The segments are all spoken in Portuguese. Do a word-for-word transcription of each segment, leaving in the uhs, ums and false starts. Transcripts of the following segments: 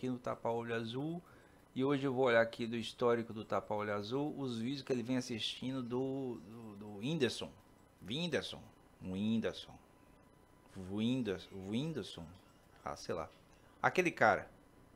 aqui no Tapa-Olho Azul. E hoje eu vou olhar aqui do histórico do Tapa-Olho Azul, os vídeos que ele vem assistindo do, do, do Whindersson. Whindersson. Whindersson. Whindersson. Whindersson. Ah, sei lá. Aquele cara.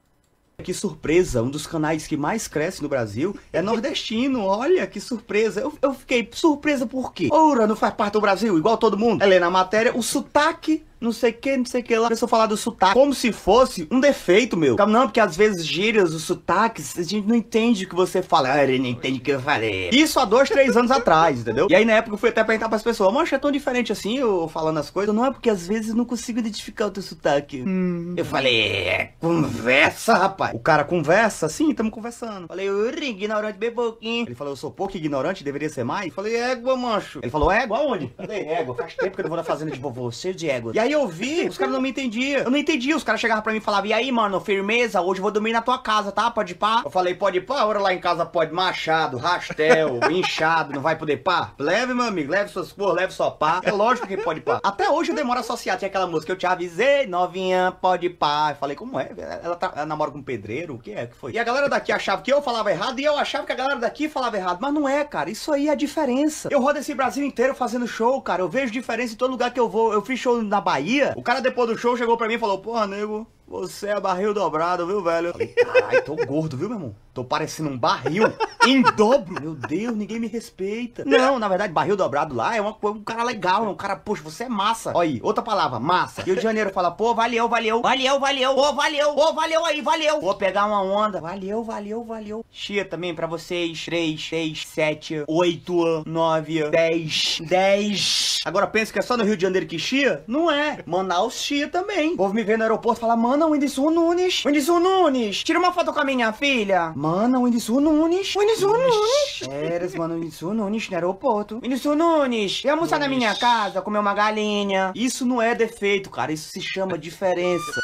Que surpresa, um dos canais que mais cresce no Brasil é nordestino, olha que surpresa. Eu, eu fiquei surpresa por quê? Ora, não faz parte do Brasil, igual todo mundo. Ela lê na matéria, o sotaque, não sei o que, não sei o que lá. Começou a falar do sotaque como se fosse um defeito, meu. Não, porque às vezes gírias, os sotaques, a gente não entende o que você fala. Ah, ele não entende o que eu falei. Isso há dois, três anos atrás, entendeu? E aí na época eu fui até perguntar pras pessoas, mancha, é tão diferente assim, eu falando as coisas? Não é porque às vezes eu não consigo identificar o teu sotaque. Hum. Eu falei, é conversa, rapaz. O cara conversa, sim, estamos conversando. Falei, uri, ignorante bem pouquinho. Ele falou, eu sou pouco ignorante, deveria ser mais. Falei, égua, mancho. Ele falou, égua aonde? Falei, égua, faz tempo que eu não vou na fazenda de vovô, cheio de égua. E aí eu vi, os caras não me entendiam. Eu não entendia, os caras chegavam pra mim e falavam, e aí, mano, firmeza, hoje eu vou dormir na tua casa, tá? Pode pá? Eu falei, pode pá? Ora lá em casa pode machado, rastel, inchado, não vai poder pá? Leve, meu amigo, leve suas cores, leve sua pá. É lógico que pode pá. Até hoje eu demoro a associar, tinha aquela música, eu te avisei, novinha, pode pá. Eu falei, como é? Ela, tá, ela namora com um pedreiro? O que é que foi? E a galera daqui achava que eu falava errado e eu achava que a galera daqui falava errado. Mas não é, cara. Isso aí é a diferença. Eu rodo esse Brasil inteiro fazendo show, cara. Eu vejo diferença em todo lugar que eu vou. Eu fiz show na Bahia. O cara depois do show chegou pra mim e falou, porra, nego, você é barril dobrado, viu, velho? Eu falei, caralho, tô gordo, viu, meu irmão? Tô parecendo um barril em dobro. Meu Deus, ninguém me respeita. Não, na verdade, barril dobrado lá é uma, um cara legal, é um cara, poxa, você é massa. Olha aí, outra palavra, massa. Rio de Janeiro fala, pô, valeu, valeu, valeu, valeu, pô, valeu, pô, valeu aí, valeu. Vou pegar uma onda, valeu, valeu, valeu. Chia também pra vocês, três, seis, sete, oito, nove, dez, dez. Agora pensa que é só no Rio de Janeiro que chia? Não é. Manaus chia também. O povo me vê no aeroporto e fala, mano, Whindersson Nunes, Whindersson Nunes, tira uma foto com a minha filha. Mano, Whindersson Nunes, Whindersson Nunes. Eras, mano, Whindersson Nunes no aeroporto. Whindersson Nunes, quer almoçar na minha casa, comer uma galinha. Isso não é defeito, cara, isso se chama diferença.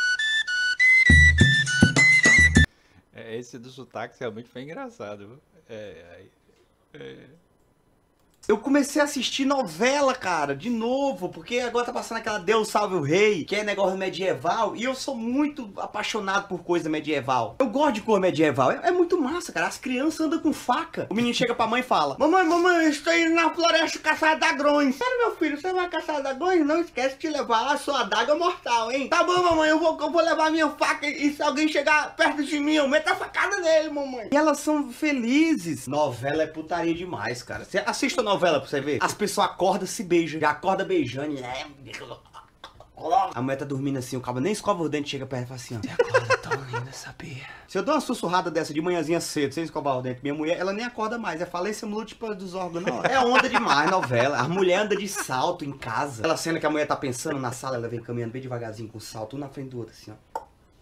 É, esse do sotaque realmente foi engraçado, viu? É, é, é. Eu comecei a assistir novela, cara, de novo, porque agora tá passando aquela Deus Salve o Rei, que é negócio medieval, e eu sou muito apaixonado por coisa medieval. Eu gosto de cor medieval, é, é muito massa, cara, as crianças andam com faca. O menino chega pra mãe e fala, mamãe, mamãe, eu estou indo na floresta caçar dragões. Sério, meu filho, você vai caçar dragões? Não esquece de levar a sua adaga mortal, hein? Tá bom, mamãe, eu vou, eu vou levar a minha faca, e se alguém chegar perto de mim, eu meto a facada nele, mamãe. E elas são felizes. Novela é putaria demais, cara. Você assiste a novela novela pra você ver. As pessoas acordam, se beijam. Já acorda beijando. A mulher tá dormindo assim, o cabo nem escova o dente, chega perto e fala assim, ó. Você acorda tão linda, sabia? Se eu dou uma sussurrada dessa de manhãzinha cedo, sem escovar o dente, minha mulher, ela nem acorda mais. É falência múltipla dos órgãos, não. É onda demais, novela. A mulher anda de salto em casa. Aquela cena que a mulher tá pensando na sala, ela vem caminhando bem devagarzinho com o salto, um na frente do outro, assim, ó.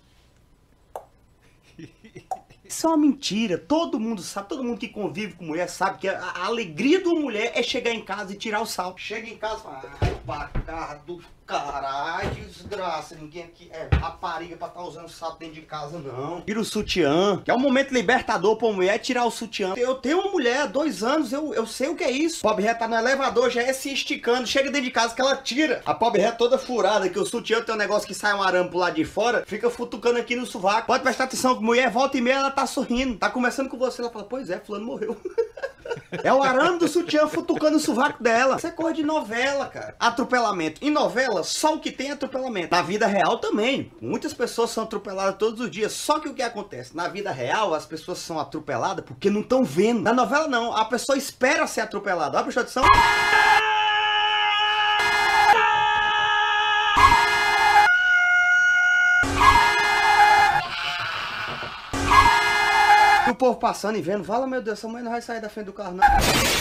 Isso é uma mentira, todo mundo sabe, todo mundo que convive com mulher sabe que a, a alegria de uma mulher é chegar em casa e tirar o salto. Chega em casa e fala, ai, pra cá do caralho, desgraça, ninguém aqui é rapariga pra estar tá usando salto dentro de casa, não. Tira o sutiã, que é um momento libertador pra uma mulher tirar o sutiã. Eu tenho uma mulher há dois anos, eu, eu sei o que é isso. Pobre ré tá no elevador, já é se esticando, chega dentro de casa que ela tira. A pobre ré toda furada, que o sutiã tem um negócio que sai um arame pro lado de fora, fica futucando aqui no sovaco. Pode prestar atenção, que mulher volta e meia, ela tá sorrindo, tá conversando com você, ela fala, pois é, fulano morreu. É o arame do sutiã futucando o sovaco dela. Isso é coisa de novela, cara. Atropelamento. Em novela, só o que tem é atropelamento. Na vida real também. Muitas pessoas são atropeladas todos os dias. Só que o que acontece? Na vida real, as pessoas são atropeladas porque não estão vendo. Na novela, não. A pessoa espera ser atropelada. Olha a atenção. O povo passando e vendo, fala, meu Deus, essa mãe não vai sair da frente do carro, não.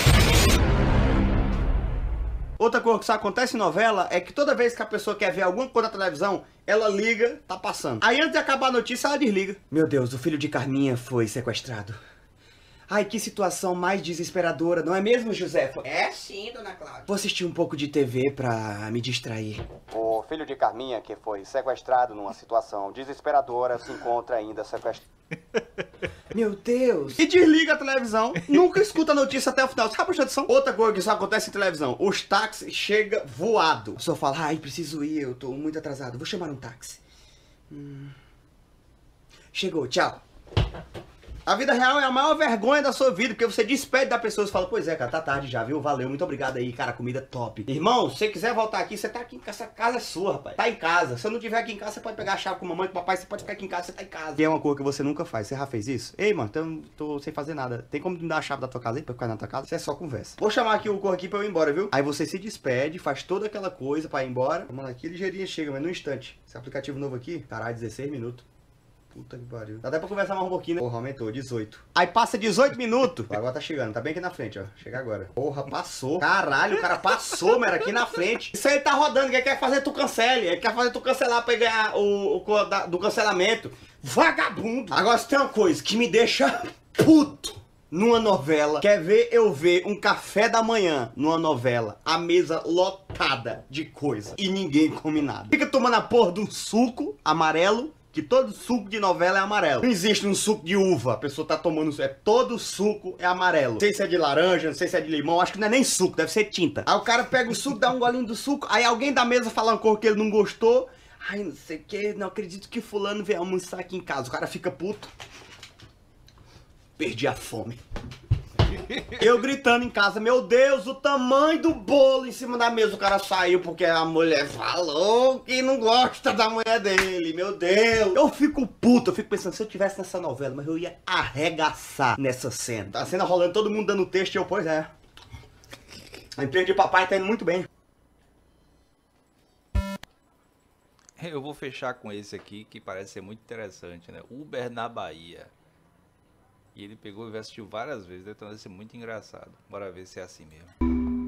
Outra coisa que só acontece em novela é que toda vez que a pessoa quer ver alguma coisa na televisão, ela liga, tá passando. Aí antes de acabar a notícia, ela desliga. Meu Deus, o filho de Carminha foi sequestrado. Ai, que situação mais desesperadora, não é mesmo, Josefa? É sim, dona Cláudia. Vou assistir um pouco de T V pra me distrair. O filho de Carminha, que foi sequestrado numa situação desesperadora, se encontra ainda sequestrado. Meu Deus. E desliga a televisão. Nunca escuta a notícia até o final. Sabe, presta atenção? Outra coisa que só acontece em televisão. Os táxis chegam voado. A pessoa fala, ai, preciso ir, eu tô muito atrasado. Vou chamar um táxi. Hum... chegou, tchau. A vida real é a maior vergonha da sua vida, porque você despede da pessoa e fala, pois é, cara, tá tarde já, viu? Valeu, muito obrigado aí, cara, comida top. Irmão, se você quiser voltar aqui, você tá aqui, essa casa é sua, rapaz. Tá em casa. Se eu não tiver aqui em casa, você pode pegar a chave com a mamãe, com o papai, você pode ficar aqui em casa, você tá em casa. E é uma coisa que você nunca faz. Você já fez isso? Ei, mano, então tô sem fazer nada. Tem como me dar a chave da tua casa aí pra ficar na tua casa? Isso é só conversa. Vou chamar aqui o corpo aqui pra eu ir embora, viu? Aí você se despede, faz toda aquela coisa pra ir embora. Mano, aqui ligeirinho chega, mas no instante. Esse aplicativo novo aqui, caralho, dezesseis minutos. Puta que pariu. Dá até pra conversar mais um pouquinho, né? Porra, aumentou, dezoito. Aí passa dezoito minutos. Agora tá chegando, tá bem aqui na frente, ó. Chega agora. Porra, passou. Caralho, o cara passou, mano, aqui na frente. Isso aí tá rodando, que ele quer fazer tu cancele. Ele quer fazer tu cancelar pra ganhar o, o da, do cancelamento. Vagabundo. Agora se tem uma coisa que me deixa puto numa novela. Quer ver eu ver um café da manhã numa novela, a mesa lotada de coisa e ninguém come nada. Fica tomando a porra de um suco amarelo, que todo suco de novela é amarelo. Não existe um suco de uva, a pessoa tá tomando, é todo suco é amarelo. Não sei se é de laranja, não sei se é de limão, acho que não é nem suco, deve ser tinta. Aí o cara pega o suco, dá um golinho do suco, aí alguém da mesa fala uma coisa que ele não gostou. Ai, não sei o que, não acredito que fulano veio almoçar aqui em casa. O cara fica puto. Perdi a fome. Eu gritando em casa, meu Deus, o tamanho do bolo em cima da mesa. O cara saiu porque a mulher falou que não gosta da mulher dele. Meu Deus. Eu fico puto, eu fico pensando, se eu tivesse nessa novela, mas eu ia arregaçar nessa cena. Tá a cena rolando, todo mundo dando texto e eu, pois é. A empresa de papai tá indo muito bem. Eu vou fechar com esse aqui, que parece ser muito interessante, né? Uber na Bahia. E ele pegou e assistiu várias vezes, então deve ser muito engraçado. Bora ver se é assim mesmo.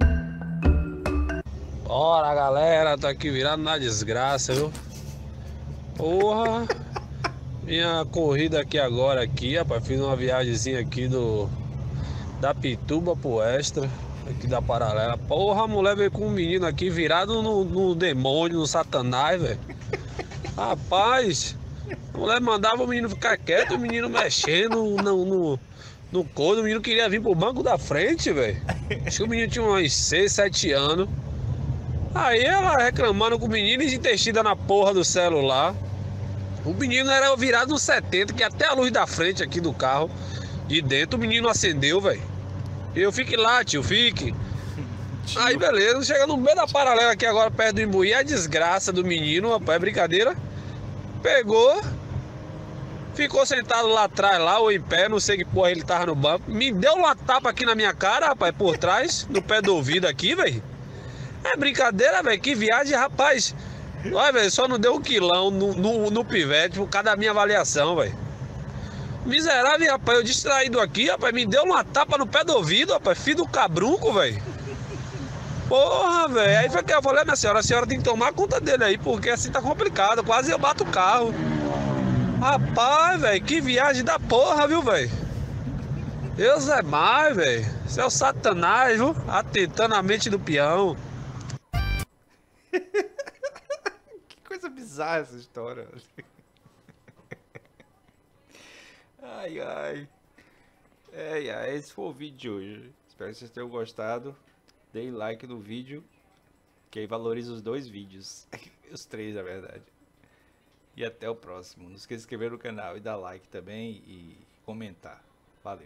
Bora, galera, tô aqui virado na desgraça, viu? Porra! Minha corrida aqui agora, aqui, rapaz, fiz uma viagemzinha aqui do... da Pituba pro Extra, aqui da Paralela. Porra, a mulher veio com um menino aqui virado no, no demônio, no satanás, velho. Rapaz... A mulher mandava o menino ficar quieto, o menino mexendo no, no, no couro, o menino queria vir pro banco da frente, velho. Acho que o menino tinha uns seis, sete anos. Aí ela reclamando com o menino e intestida na porra do celular. O menino era virado no setenta, que até a luz da frente aqui do carro, de dentro, o menino acendeu, velho. Eu fique lá, tio, fique. Aí beleza, chega no meio da Paralela aqui agora, perto do Imbuí, a desgraça do menino, rapaz, é brincadeira. Pegou, ficou sentado lá atrás, lá ou em pé, não sei que porra ele tava no banco. Me deu uma tapa aqui na minha cara, rapaz, por trás, no pé do ouvido aqui, velho. É brincadeira, velho, que viagem, rapaz. Olha, velho, só não deu um quilão no, no, no pivete por causa da minha avaliação, velho. Miserável, rapaz, eu distraído aqui, rapaz, me deu uma tapa no pé do ouvido, rapaz, filho do cabrunco, velho. Porra, velho, aí foi que eu falei, minha senhora, a senhora tem que tomar conta dele aí, porque assim tá complicado, quase eu bato o carro. Rapaz, velho, que viagem da porra, viu, velho? Deus é mais, velho, isso é o satanás, viu, atentando a mente do peão. Que coisa bizarra essa história. Ai, ai. É, é, esse foi o vídeo de hoje. Espero que vocês tenham gostado. Dê like no vídeo, que aí valoriza os dois vídeos. Os três, na verdade. E até o próximo. Não esqueça de se inscrever no canal e dar like também e comentar. Valeu.